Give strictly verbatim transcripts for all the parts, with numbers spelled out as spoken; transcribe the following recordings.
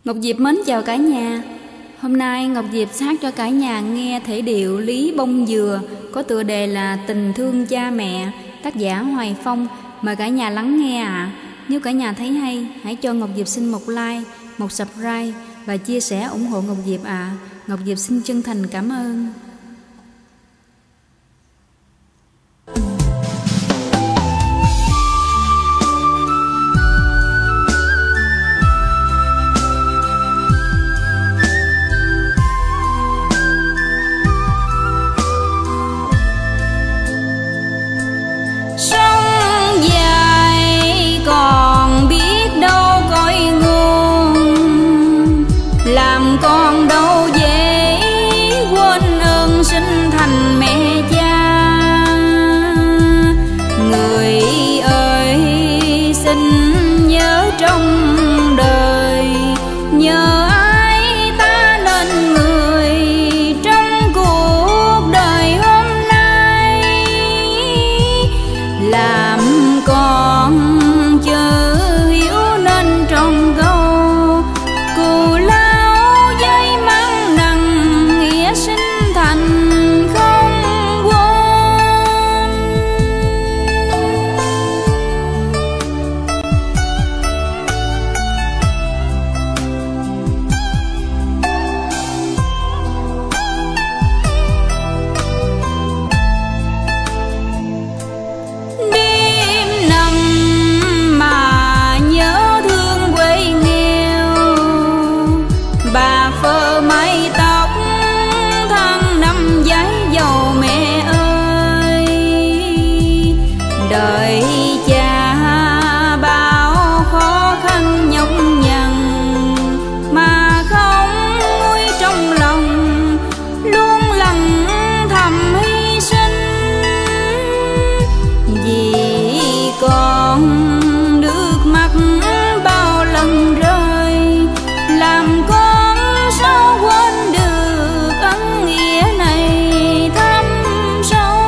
Ngọc Diệp mến chào cả nhà. Hôm nay Ngọc Diệp hát cho cả nhà nghe thể điệu Lý Bông Dừa có tựa đề là Tình Thương Cha Mẹ, tác giả Hoài Phong. Mời cả nhà lắng nghe ạ. À. Nếu cả nhà thấy hay, hãy cho Ngọc Diệp xin một like, một subscribe và chia sẻ ủng hộ Ngọc Diệp ạ. À. Ngọc Diệp xin chân thành cảm ơn. Con đâu dễ quên ơn sinh thành mẹ cha. Người ơi xin nhớ trong đời, nhờ ai ta nên người trong cuộc đời hôm nay. Làm con chớ hiểu nên trong câu cù la đời cha bao khó khăn nhọc nhằn mà không nguôi trong lòng, luôn lặng thầm hy sinh vì con nước mắt bao lần rơi. Làm con sao quên được ân nghĩa này thâm sâu.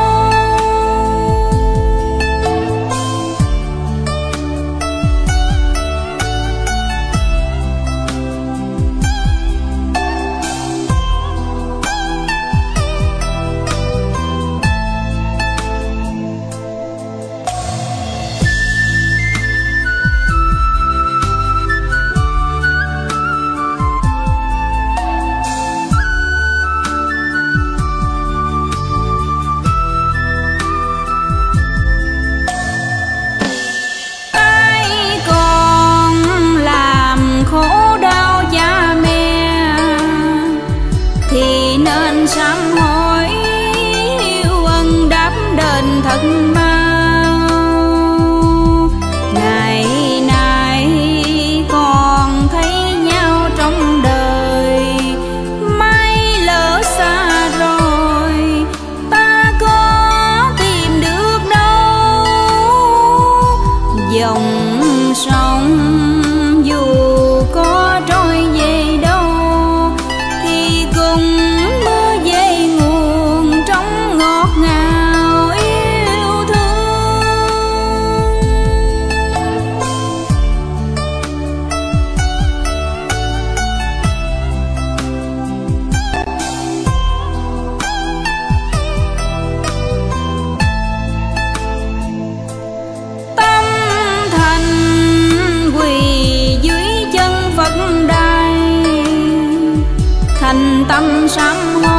Sám hối yêu ân đáp đền thật mau. Ngày nay còn thấy nhau trong đời, mai lỡ xa rồi ta có tìm được đâu. Dòng sông dù có trôi về đâu thì cùng thành tâm sám hối